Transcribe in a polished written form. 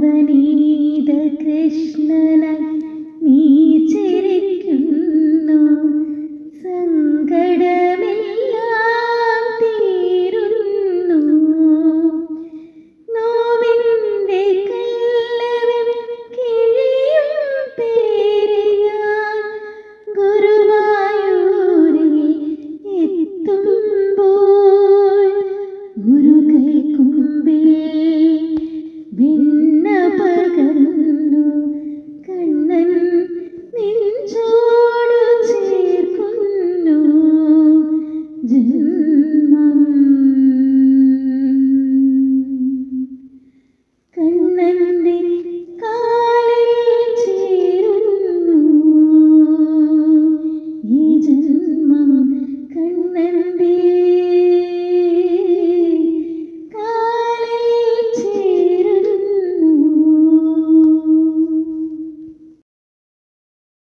നവനീത കൃഷ്ണനായി നീ ചിരിക്കുന്നു, സങ്കടമെല്ലാം തീരുന്നു. നോവിൻ്റെ കല്ലവൻ കിഴിയും പേറി ഞാൻ ഗുരുവായൂരിൽ എത്തുമ്പോൾ, ഗുരുകൈക്കുമ്പിൽ വെണ്ണ പകർന്നു കണ്ണൻ നെഞ്ചോടു ചേർക്കുന്നു ജന്മം. കണ്ണൻ